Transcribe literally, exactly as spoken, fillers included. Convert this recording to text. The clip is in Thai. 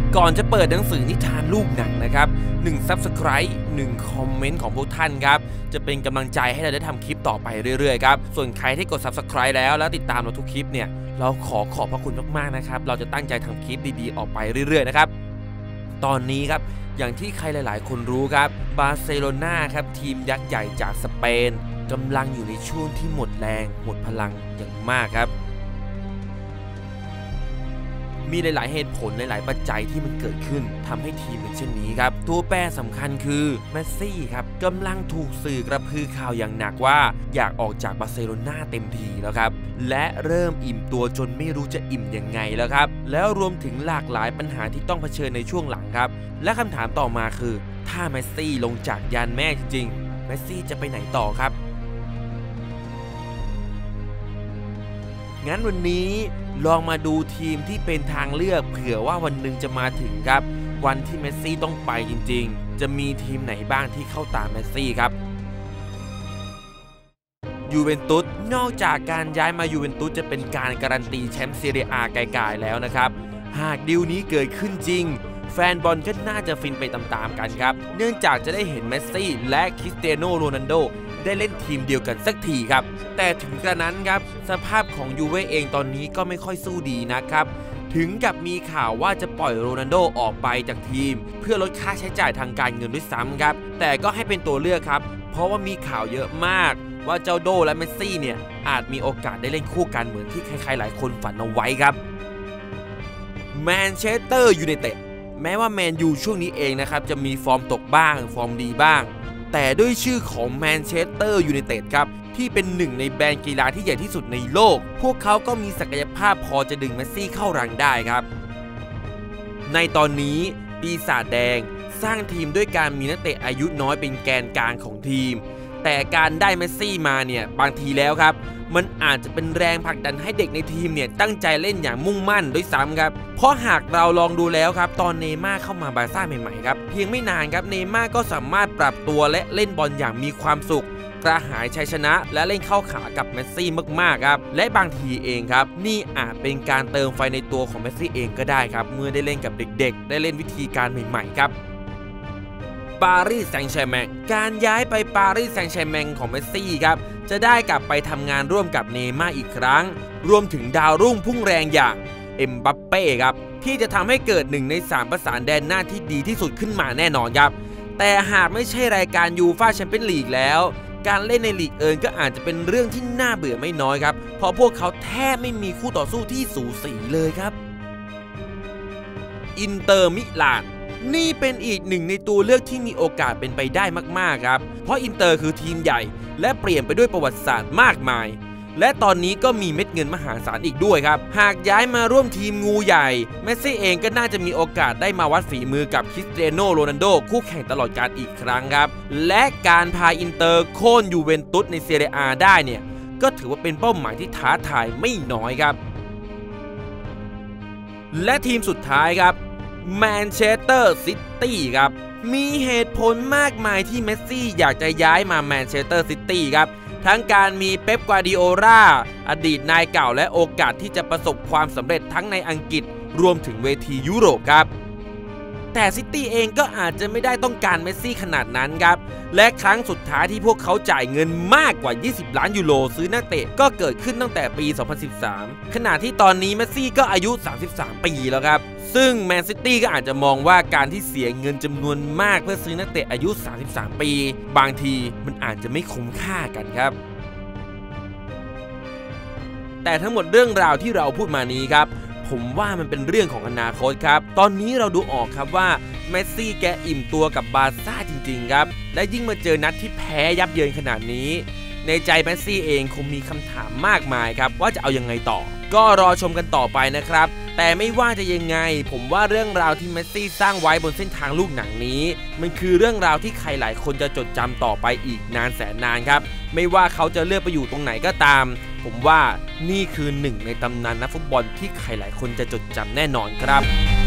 ก่อนจะเปิดหนังสือนิทานลูกหนังนะครับหนึ่ง ซับสไครบ์ หนึ่ง คอมเมนต์ของพวกท่านครับจะเป็นกำลังใจให้เราได้ทำคลิปต่อไปเรื่อยๆครับส่วนใครที่กด ซับสไครบ์ แล้วแล้วติดตามเราทุกคลิปเนี่ยเราขอขอบพระคุณมากๆนะครับเราจะตั้งใจทำคลิปดีๆออกไปเรื่อยๆนะครับตอนนี้ครับอย่างที่ใครหลายๆคนรู้ครับบาร์เซโลนาครับทีมยักษ์ใหญ่จากสเปนกำลังอยู่ในช่วงที่หมดแรงหมดพลังอย่างมากครับมีหลายๆเหตุผลหลายๆปัจจัยที่มันเกิดขึ้นทำให้ทีมเป็นเช่นนี้ครับตัวแปรสำคัญคือเมสซี่ครับกำลังถูกสื่อกระพือข่าวอย่างหนักว่าอยากออกจากบาร์เซโลนาเต็มทีแล้วครับและเริ่มอิ่มตัวจนไม่รู้จะอิ่มยังไงแล้วครับแล้วรวมถึงหลากหลายปัญหาที่ต้องเผชิญในช่วงหลังครับและคำถามต่อมาคือถ้าเมสซี่ลงจากยานแม่จริงๆเมสซี่จะไปไหนต่อครับงั้นวันนี้ลองมาดูทีมที่เป็นทางเลือกเผื่อว่าวันหนึ่งจะมาถึงครับวันที่เมสซี่ต้องไปจริงๆจะมีทีมไหนบ้างที่เข้าตามเมสซี่ครับยูเวนตุสนอกจากการย้ายมายูเวนตุสจะเป็นการการันตีแชมป์ซีเรียอาไกลๆแล้วนะครับหากดีลนี้เกิดขึ้นจริงแฟนบอลก็น่าจะฟินไปตามๆกันครับเนื่องจากจะได้เห็นเมสซี่และคริสเตียโนโรนัลโดได้เล่นทีมเดียวกันสักทีครับแต่ถึงกระนั้นครับสภาพของยูเว่เองตอนนี้ก็ไม่ค่อยสู้ดีนะครับถึงกับมีข่าวว่าจะปล่อยโรนัลโดออกไปจากทีมเพื่อลดค่าใช้จ่ายทางการเงินด้วยซ้ำครับแต่ก็ให้เป็นตัวเลือกครับเพราะว่ามีข่าวเยอะมากว่าเจ้าโดและเมสซี่เนี่ยอาจมีโอกาสได้เล่นคู่กันเหมือนที่ใครๆหลายคนฝันเอาไว้ครับแมนเชสเตอร์ยูไนเต็ดแม้ว่าแมนยูช่วงนี้เองนะครับจะมีฟอร์มตกบ้างฟอร์มดีบ้างแต่ด้วยชื่อของแมนเชสเตอร์ยูไนเต็ดครับที่เป็นหนึ่งในแบรนด์กีฬาที่ใหญ่ที่สุดในโลกพวกเขาก็มีศักยภาพพอจะดึงเมสซี่เข้ารังได้ครับในตอนนี้ปีศาจแดงสร้างทีมด้วยการมีนักเตะอายุน้อยเป็นแกนกลางของทีมแต่การได้เมสซี่มาเนี่ยบางทีแล้วครับมันอาจจะเป็นแรงผลักดันให้เด็กในทีมเนี่ยตั้งใจเล่นอย่างมุ่งมั่นด้วยซ้ำครับเพราะหากเราลองดูแล้วครับตอนเนย์ม่าร์เข้ามาบาร์ซ่าใหม่ๆครับเพียงไม่นานครับเนย์ม่าร์ก็สามารถปรับตัวและเล่นบอลอย่างมีความสุขกระหายชัยชนะและเล่นเข้าขากับเมสซี่มากๆครับและบางทีเองครับนี่อาจเป็นการเติมไฟในตัวของเมสซี่เองก็ได้ครับเมื่อได้เล่นกับเด็กๆได้เล่นวิธีการใหม่ๆครับปารีสแซงต์แชร์แมงการย้ายไปปารีสแซงต์แชร์แมงของเมสซี่ครับจะได้กลับไปทำงานร่วมกับเนย์ม่าร์อีกครั้งรวมถึงดาวรุ่งพุ่งแรงอย่างเอ็มบัปเป้ครับที่จะทำให้เกิดหนึ่งในสามประสานแดนหน้าที่ดีที่สุดขึ้นมาแน่นอนครับแต่หากไม่ใช่รายการยูฟ่าแชมเปี้ยนลีกแล้วการเล่นในลีกเอิร์นก็อาจจะเป็นเรื่องที่น่าเบื่อไม่น้อยครับเพราะพวกเขาแทบไม่มีคู่ต่อสู้ที่สูสีเลยครับอินเตอร์มิลานนี่เป็นอีกหนึ่งในตัวเลือกที่มีโอกาสเป็นไปได้มากๆครับเพราะอินเตอร์คือทีมใหญ่และเปลี่ยนไปด้วยประวัติศาสตร์มากมายและตอนนี้ก็มีเม็ดเงินมหาศาลอีกด้วยครับหากย้ายมาร่วมทีมงูใหญ่เมสซี่เองก็น่าจะมีโอกาสได้มาวัดฝีมือกับคริสเตียโนโรนัลโดคู่แข่งตลอดกาลอีกครั้งครับและการพาอินเตอร์โค่นยูเวนตุสในเซเรียอาได้เนี่ยก็ถือว่าเป็นเป้าหมายที่ท้าทายไม่น้อยครับและทีมสุดท้ายครับแมนเชสเตอร์ซิตี้ครับมีเหตุผลมากมายที่เมสซี่อยากจะย้ายมาแมนเชสเตอร์ซิตี้ครับทั้งการมีเป๊ป กวาร์ดิโอลาอดีตนายเก่าและโอกาสที่จะประสบความสำเร็จทั้งในอังกฤษรวมถึงเวทียุโรปครับแต่ซิตี้เองก็อาจจะไม่ได้ต้องการเมสซี่ขนาดนั้นครับและครั้งสุดท้ายที่พวกเขาจ่ายเงินมากกว่ายี่สิบล้านยูโรซื้อนักเตะก็เกิดขึ้นตั้งแต่ปีสองพันสิบสามขณะที่ตอนนี้เมสซี่ก็อายุสามสิบสามปีแล้วครับซึ่งแมนซิตี้ก็อาจจะมองว่าการที่เสียเงินจำนวนมากเพื่อซื้อนักเตะอายุสามสิบสามปีบางทีมันอาจจะไม่คุ้มค่ากันครับแต่ทั้งหมดเรื่องราวที่เราพูดมานี้ครับผมว่ามันเป็นเรื่องของอนาคตครับตอนนี้เราดูออกครับว่าเมสซี่แกอิ่มตัวกับบาร์ซ่าจริงๆครับและยิ่งมาเจอนัดที่แพ้ยับเยินขนาดนี้ในใจเมสซี่เองคงมีคำถามมากมายครับว่าจะเอายังไงต่อก็รอชมกันต่อไปนะครับแต่ไม่ว่าจะยังไงผมว่าเรื่องราวที่เมสซี่สร้างไว้บนเส้นทางลูกหนังนี้มันคือเรื่องราวที่ใครหลายคนจะจดจำต่อไปอีกนานแสนนานครับไม่ว่าเขาจะเลือกไปอยู่ตรงไหนก็ตามผมว่านี่คือหนึ่งในตำนานนักฟุตบอลที่ใครหลายคนจะจดจำแน่นอนครับ